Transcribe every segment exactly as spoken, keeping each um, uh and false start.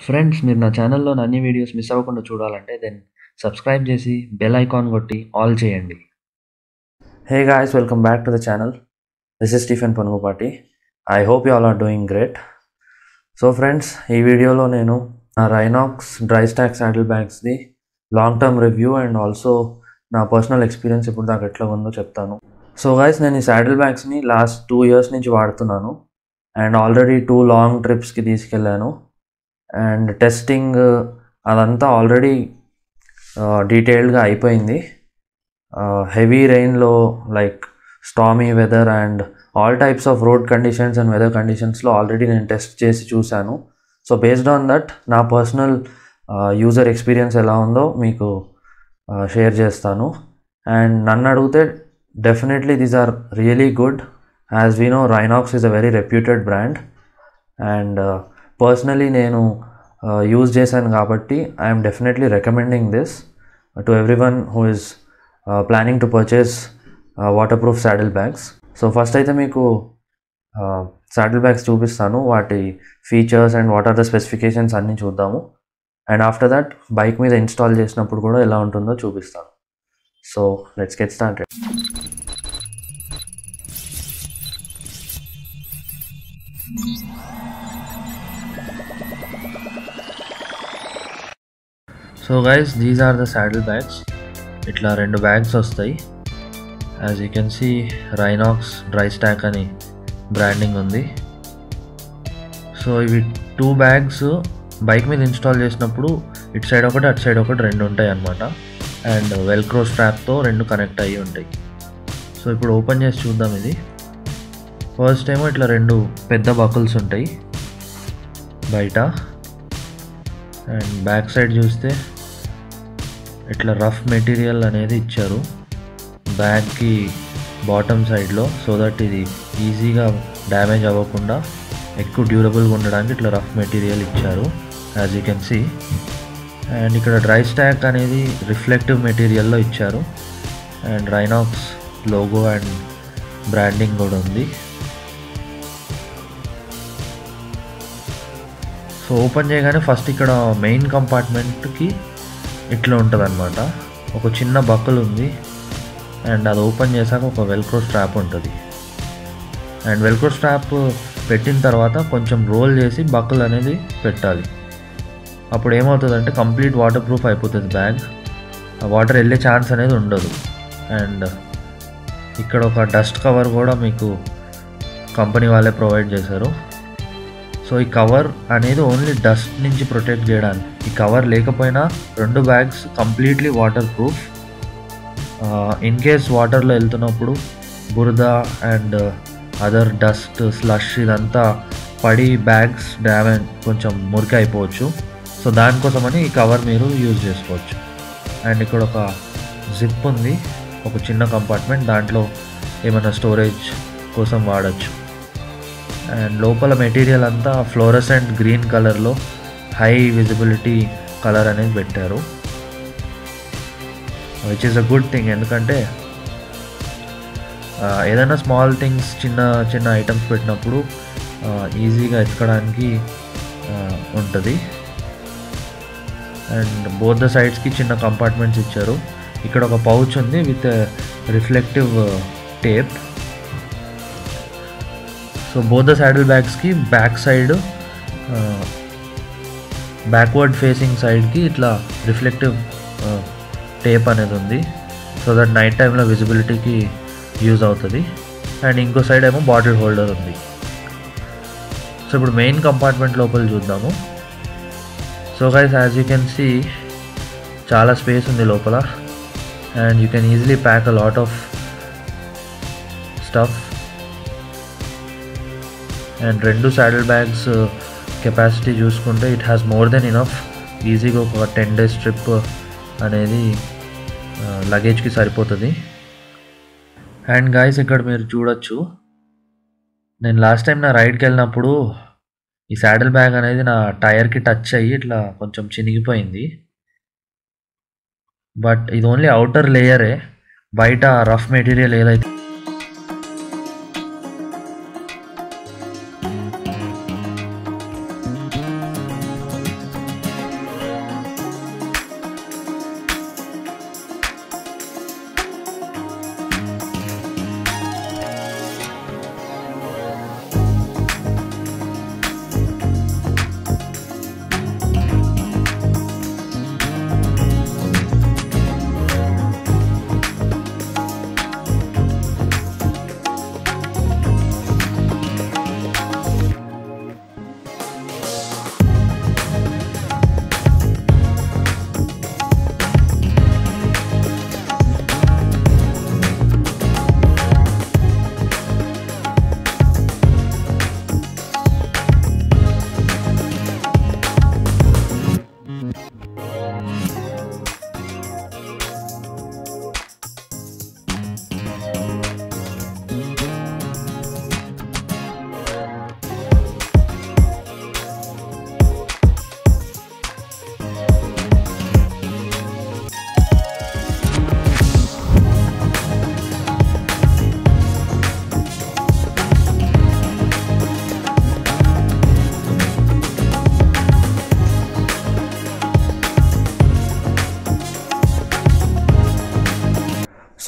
Friends, మీరు నా ఛానల్‌లో అన్ని వీడియోస్ మిస్ అవ్వకుండా చూడాలంటే దెన్ సబ్స్క్రైబ్ చేసి బెల్ ఐకాన్ కొట్టి ఆల్ చేయండి. Hey guys, welcome back to the channel. This is Stephen Panugupati. I hope you all are doing great. So friends, ఈ వీడియోలో నేను నా రైనాక్స్ డ్రై స్టాక్ శాడిల్ బ్యాగ్స్ది long term review and also నా పర్సనల్ ఎక్స్పీరియన్స్ ఇప్పుడు దాకా ఎట్లా ఉందో చెప్తాను. సో గాయ్స్, నేను ఈ శాడిల్ బ్యాగ్స్ని లాస్ట్ టూ ఇయర్స్ నుంచి వాడుతున్నాను అండ్ ఆల్రెడీ టూ లాంగ్ ట్రిప్స్కి తీసుకెళ్ళాను. అండ్ టెస్టింగ్ అదంతా ఆల్రెడీ డీటెయిల్డ్గా అయిపోయింది. హెవీ రెయిన్లో like stormy weather and all types of road conditions and weather కండిషన్స్లో ఆల్రెడీ నేను టెస్ట్ చేసి చూశాను. సో బేస్డ్ ఆన్ దట్ నా పర్సనల్ యూజర్ ఎక్స్పీరియన్స్ ఎలా ఉందో మీకు షేర్ చేస్తాను. అండ్ నన్ను అడిగితే definitely these are really good. As we know, Rynox is a very reputed brand and personally నేను యూజ్ చేశాను కాబట్టి I'm definitely recommending this to everyone who is planning to purchase waterproof saddle bags. So first అయితే మీకు saddle bags చూపిస్తాను, వాటి features and what are the specifications అన్నీ చూద్దాము. And after that bike మీద install చేసినప్పుడు కూడా ఎలా ఉంటుందో చూపిస్తాను. So let's get started. So guys, these are the saddle bags. ఇట్లా రెండు బ్యాగ్స్ వస్తాయి. As you can see, Rynox dry stack అని బ్రాండింగ్ ఉంది. సో ఇవి టూ బ్యాగ్స్ బైక్ మీద ఇన్స్టాల్ చేసినప్పుడు ఇటు సైడ్ ఒకటి అటు సైడ్ ఒకటి రెండు ఉంటాయి అన్నమాట. అండ్ వెల్క్రో స్ట్రాప్తో రెండు కనెక్ట్ అయ్యి ఉంటాయి. సో ఇప్పుడు ఓపెన్ చేసి చూద్దాం. ఇది ఫస్ట్ ఏమో ఇట్లా రెండు పెద్ద బకుల్స్ ఉంటాయి బయట. అండ్ బ్యాక్ సైడ్ చూస్తే ఇట్లా రఫ్ మెటీరియల్ అనేది ఇచ్చారు బ్యాగ్కి బాటమ్ సైడ్లో, సో దట్ ఇది ఈజీగా డ్యామేజ్ అవ్వకుండా ఎక్కువ డ్యూరబుల్గా ఉండడానికి ఇట్లా రఫ్ మెటీరియల్ ఇచ్చారు, as you can see. And ఇక్కడ డ్రై స్టాక్ అనేది రిఫ్లెక్టివ్ మెటీరియల్లో ఇచ్చారు. And Rynox logo and branding కూడా ఉంది. సో ఓపెన్ చేయగానే ఫస్ట్ ఇక్కడ మెయిన్ కంపార్ట్మెంట్కి ఇట్లా ఉంటుంది అనమాట. ఒక చిన్న బక్కలు ఉంది అండ్ అది ఓపెన్ చేశాక ఒక వెల్క్రో స్ట్రాప్ ఉంటుంది. అండ్ వెల్క్రో స్ట్రాప్ పెట్టిన తర్వాత కొంచెం రోల్ చేసి బక్కలు అనేది పెట్టాలి. అప్పుడు ఏమవుతుందంటే కంప్లీట్ వాటర్ ప్రూఫ్ అయిపోతుంది బ్యాగ్. వాటర్ వెళ్ళే ఛాన్స్ అనేది ఉండదు. అండ్ ఇక్కడ ఒక డస్ట్ కవర్ కూడా మీకు కంపెనీ వాళ్ళే ప్రొవైడ్ చేశారు. సో ఈ కవర్ అనేది ఓన్లీ డస్ట్ నుంచి ప్రొటెక్ట్ చేయడానికి. ఈ కవర్ లేకపోయినా రెండు bags completely waterproof. In case వాటర్లో వెళ్తున్నప్పుడు బురద అండ్ అదర్ డస్ట్ స్లష్ ఇదంతా పడి బ్యాగ్స్ డ్యామేజ్ కొంచెం మురికి అయిపోవచ్చు. సో దానికోసమని ఈ కవర్ మీరు యూజ్ చేసుకోవచ్చు. అండ్ ఇక్కడ ఒక జిప్ ఉంది, ఒక చిన్న కంపార్ట్మెంట్, దాంట్లో ఏమైనా స్టోరేజ్ కోసం వాడచ్చు. అండ్ లోపల మెటీరియల్ అంతా ఫ్లోరసెంట్ గ్రీన్ కలర్లో హై విజిబిలిటీ కలర్ అనేది పెట్టారు, which is a good thing. ఎందుకంటే ఏదైనా స్మాల్ థింగ్స్ చిన్న చిన్న ఐటమ్స్ పెట్టినప్పుడు ఈజీగా ఎత్తుకోవడానికి ఉంటుంది. అండ్ బోత్ ద సైడ్స్కి చిన్న కంపార్ట్మెంట్స్ ఇచ్చారు. ఇక్కడ ఒక పౌచ్ ఉంది with reflective tape. So both the saddle బ్యాగ్స్కి బ్యాక్ సైడ్ బ్యాక్వర్డ్ ఫేసింగ్ సైడ్కి ఇట్లా రిఫ్లెక్టివ్ టేప్ అనేది ఉంది, సో దట్ నైట్ టైంలో విజిబిలిటీకి యూజ్ అవుతుంది. అండ్ ఇంకో సైడ్ ఏమో బాటిల్ హోల్డర్ ఉంది. సో ఇప్పుడు మెయిన్ కంపార్ట్మెంట్ లోపల చూద్దాము. So guys, as you can see చాలా స్పేస్ ఉంది లోపల. And you can easily pack a lot of stuff. And రెండు శాడిల్ బ్యాగ్స్ కెపాసిటీ చూసుకుంటే it has more than enough. ఈజీగా ఒక టెన్ డేస్ ట్రిప్ అనేది లగేజ్కి సరిపోతుంది. అండ్ గాయస్, ఇక్కడ మీరు చూడొచ్చు, నేను లాస్ట్ టైం నా రైడ్కి వెళ్ళినప్పుడు ఈ శాడిల్ బ్యాగ్ అనేది నా టైర్కి టచ్ అయ్యి ఇట్లా కొంచెం చినిగిపోయింది. బట్ ఇది ఓన్లీ అవుటర్ లేయరే, బయట రఫ్ మెటీరియల్ ఏదైతే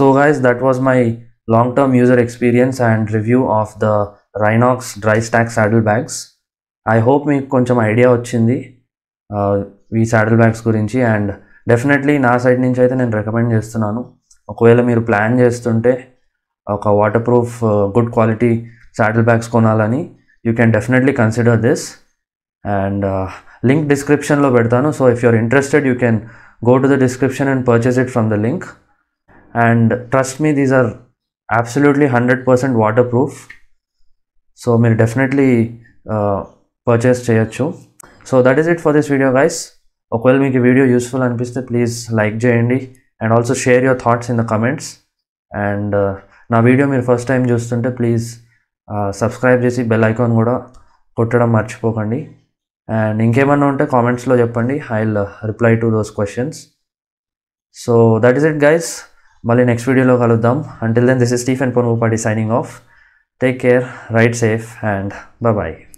So guys, that was my long-term user experience and review of the Rhinox dry stack saddlebags. I hope మీకు కొంచెం ఐడియా వచ్చింది ఈ సాడిల్ బ్యాగ్స్ గురించి. అండ్ డెఫినెట్లీ నా సైడ్ నుంచి అయితే నేను రికమెండ్ చేస్తున్నాను. ఒకవేళ మీరు ప్లాన్ చేస్తుంటే ఒక waterproof good quality saddle bags కొనాలని, you can definitely consider this. And link డిస్క్రిప్షన్లో పెడతాను. So if you're interested you can go to the description and purchase it from the link. And trust me, these are absolutely one hundred percent waterproof, so మీరు definitely uh, purchase చేయొచ్చు. So that is it for this video guys. ఒకవేళ మీకు ఈ video useful అనిపిస్తే please like చేయండి and also share your thoughts in the comments. And నా video మీరు first time చూస్తుంటే ప్లీజ్ సబ్స్క్రైబ్ చేసి బెల్ ఐకాన్ కూడా కొట్టడం మర్చిపోకండి. అండ్ ఇంకేమన్నా ఉంటే కామెంట్స్లో చెప్పండి, I will reply to those questions. So that is it guys, మళ్ళీ నెక్స్ట్ వీడియోలో కలుద్దాం. Until then this is Stephen Ponugupati signing off. Take care, ride safe and bye.